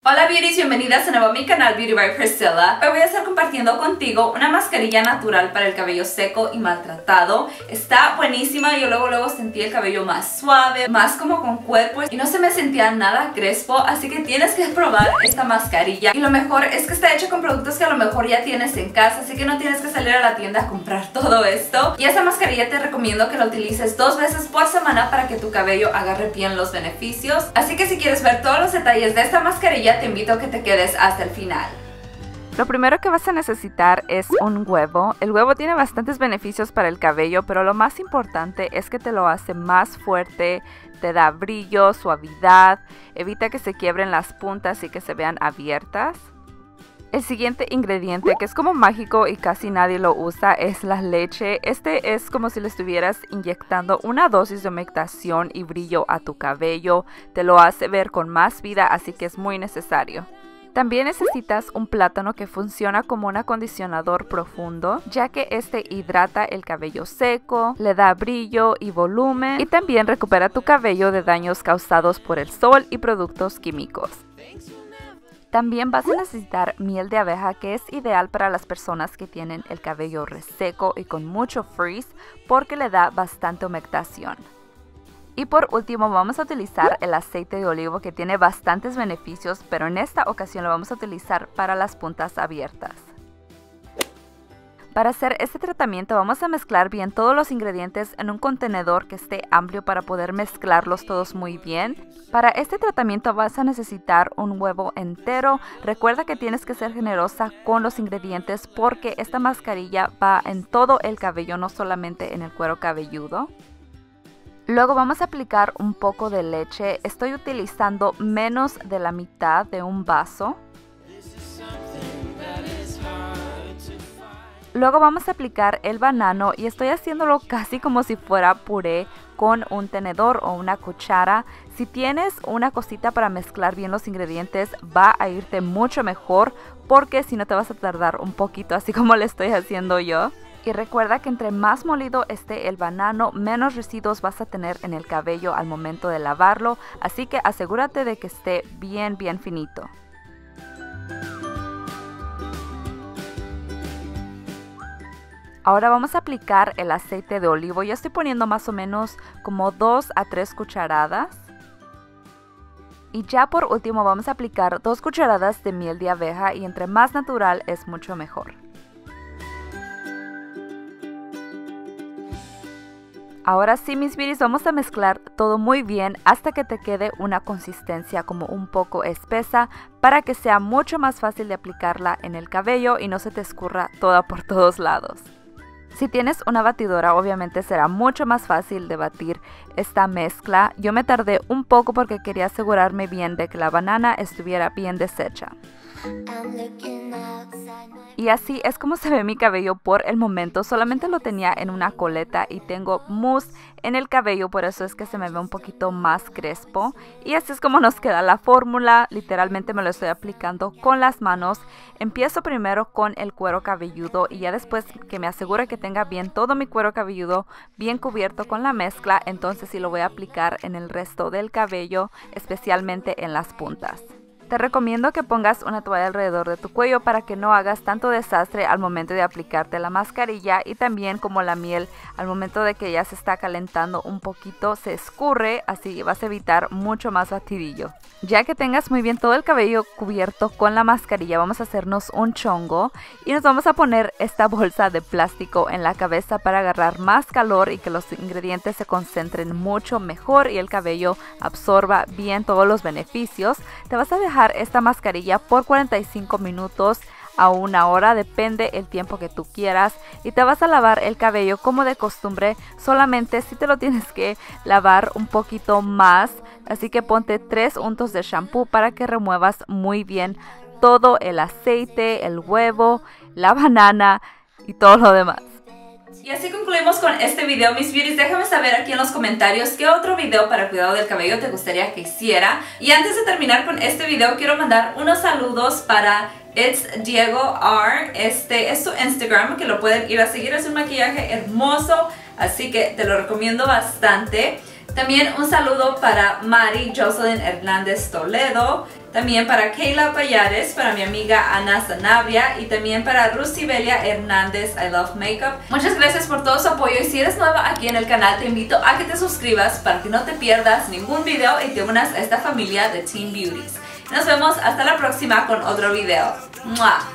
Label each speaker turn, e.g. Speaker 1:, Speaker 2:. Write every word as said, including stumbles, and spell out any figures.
Speaker 1: Hola beauties, bienvenidas de nuevo a mi canal Beauty by Priscilla. Hoy voy a estar compartiendo contigo una mascarilla natural para el cabello seco y maltratado. Está buenísima, yo luego luego sentí el cabello más suave, más como con cuerpo y no se me sentía nada crespo, así que tienes que probar esta mascarilla. Y lo mejor es que está hecha con productos que a lo mejor ya tienes en casa, así que no tienes que salir a la tienda a comprar todo esto. Y esta mascarilla te recomiendo que la utilices dos veces por semana para que tu cabello agarre bien los beneficios. Así que si quieres ver todos los detalles de esta mascarilla, te invito a que te quedes hasta el final.
Speaker 2: Lo primero que vas a necesitar es un huevo. El huevo tiene bastantes beneficios para el cabello, pero lo más importante es que te lo hace más fuerte, te da brillo, suavidad, evita que se quiebren las puntas y que se vean abiertas. El siguiente ingrediente, que es como mágico y casi nadie lo usa, es la leche. Este es como si le estuvieras inyectando una dosis de humectación y brillo a tu cabello. Te lo hace ver con más vida, así que es muy necesario. También necesitas un plátano que funciona como un acondicionador profundo, ya que este hidrata el cabello seco, le da brillo y volumen y también recupera tu cabello de daños causados por el sol y productos químicos. También vas a necesitar miel de abeja, que es ideal para las personas que tienen el cabello reseco y con mucho frizz porque le da bastante humectación. Y por último vamos a utilizar el aceite de olivo, que tiene bastantes beneficios, pero en esta ocasión lo vamos a utilizar para las puntas abiertas. Para hacer este tratamiento vamos a mezclar bien todos los ingredientes en un contenedor que esté amplio para poder mezclarlos todos muy bien. Para este tratamiento vas a necesitar un huevo entero. Recuerda que tienes que ser generosa con los ingredientes porque esta mascarilla va en todo el cabello, no solamente en el cuero cabelludo. Luego vamos a aplicar un poco de leche. Estoy utilizando menos de la mitad de un vaso. Luego vamos a aplicar el banano y estoy haciéndolo casi como si fuera puré con un tenedor o una cuchara. Si tienes una cosita para mezclar bien los ingredientes va a irte mucho mejor, porque si no te vas a tardar un poquito, así como le estoy haciendo yo. Y recuerda que entre más molido esté el banano, menos residuos vas a tener en el cabello al momento de lavarlo, así que asegúrate de que esté bien bien finito. Ahora vamos a aplicar el aceite de olivo. Yo estoy poniendo más o menos como dos a tres cucharadas. Y ya por último vamos a aplicar dos cucharadas de miel de abeja, y entre más natural es mucho mejor. Ahora sí, mis beauties, vamos a mezclar todo muy bien hasta que te quede una consistencia como un poco espesa, para que sea mucho más fácil de aplicarla en el cabello y no se te escurra toda por todos lados. Si tienes una batidora, obviamente será mucho más fácil de batir esta mezcla. Yo me tardé un poco porque quería asegurarme bien de que la banana estuviera bien deshecha. Y así es como se ve mi cabello por el momento. Solamente lo tenía en una coleta y tengo mousse en el cabello, por eso es que se me ve un poquito más crespo. Y así es como nos queda la fórmula. Literalmente me lo estoy aplicando con las manos. Empiezo primero con el cuero cabelludo y ya después que me asegure que tenga bien todo mi cuero cabelludo bien cubierto con la mezcla, entonces sí lo voy a aplicar en el resto del cabello, especialmente en las puntas. Te recomiendo que pongas una toalla alrededor de tu cuello para que no hagas tanto desastre al momento de aplicarte la mascarilla, y también como la miel al momento de que ya se está calentando un poquito se escurre, así vas a evitar mucho más batidillo. Ya que tengas muy bien todo el cabello cubierto con la mascarilla, vamos a hacernos un chongo y nos vamos a poner esta bolsa de plástico en la cabeza para agarrar más calor y que los ingredientes se concentren mucho mejor y el cabello absorba bien todos los beneficios. Te vas a dejar esta mascarilla por cuarenta y cinco minutos a una hora, depende el tiempo que tú quieras, y te vas a lavar el cabello como de costumbre. Solamente si te lo tienes que lavar un poquito más, así que ponte tres untos de shampoo para que remuevas muy bien todo el aceite, el huevo, la banana y todo lo demás.
Speaker 1: Y así concluimos con este video, mis beauties. Déjame saber aquí en los comentarios qué otro video para cuidado del cabello te gustaría que hiciera. Y antes de terminar con este video, quiero mandar unos saludos para It's Diego R. Este es su Instagram, que lo pueden ir a seguir. Es un maquillaje hermoso, así que te lo recomiendo bastante. También un saludo para Mari Jocelyn Hernández Toledo. También para Kayla Payares, para mi amiga Ana Sanabria y también para Rusibelia Hernández, I Love Makeup. Muchas gracias por todo su apoyo y si eres nueva aquí en el canal te invito a que te suscribas para que no te pierdas ningún video y te unas a esta familia de Teen Beauties. Nos vemos hasta la próxima con otro video. ¡Mua!